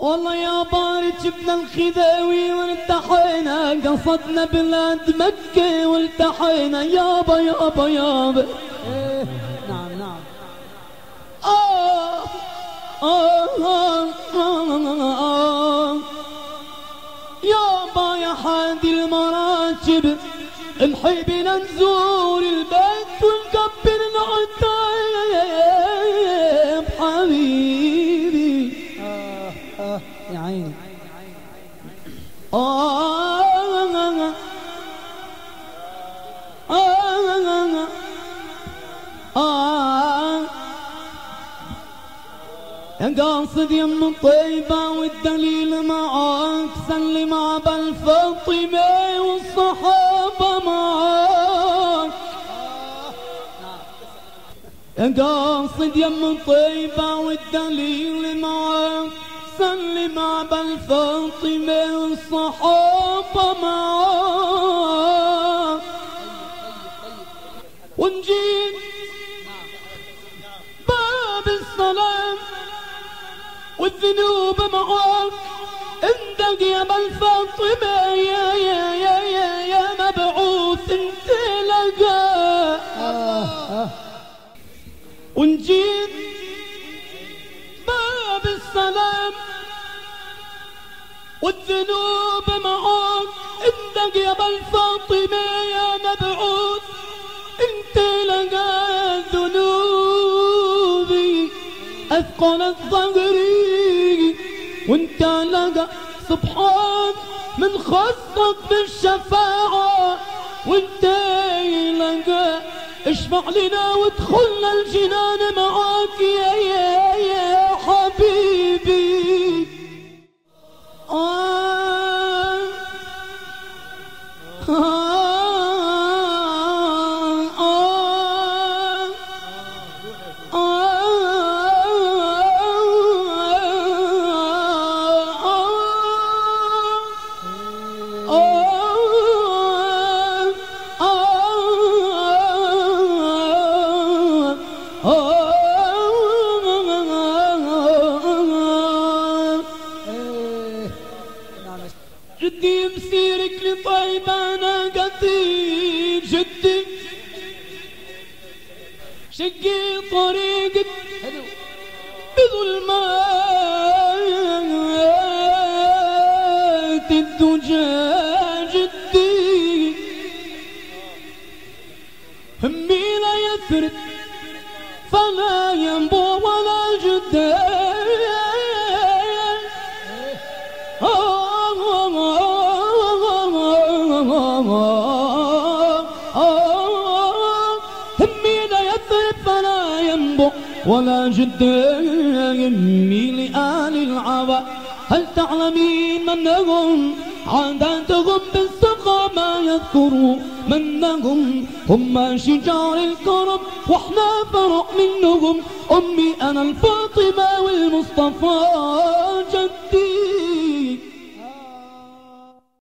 والله يا بارد جبنا الخداوي والتحينا، قصدنا بلاد مكة والتحينا يابا يابا يابا. نعم نعم. يابا يا حادي المراكب امحي بنا نزور البيت ونقبل العتاب حبيبي. يا عيني. يا قاصد يم الطيبة والدليل معاك، سلم عبا الفاطمة والصحابة معاك. يا قاصد يم الطيبة والدليل معاك، سلم عبا الفاطمة والصحابة معاك. ونجيب باب السلام والذنوب معاك، اندق يا ابا الفاطمة يا يا يا يا يا مبعوث انت لقاء. ونجيب باب السلام والذنوب معاك، اندق يا ابا الفاطمة يا مبعوث انت لقاء. ذنوبي اثقلت ظهري وانت لقى سبحان من خصك بالشفاعة، وانت لقى اشفع لنا وادخلنا الجنان معاك يا يا يا حبيبي. جدي مسيرك لطيبة أنا قتيل، جدي شقي طريقك بظلمات الدجى. جدي همي لا يثرد فلا ينبو ولا جدي. همي لا يثرب فلا ينبو ولا جد. يمي لآل العبا هل تعلمين منهم عاداتهم بالسقى ما يذكروا منهم هم شجار الكرم واحنا فرع منهم. أمي أنا الفاطمة والمصطفى جد.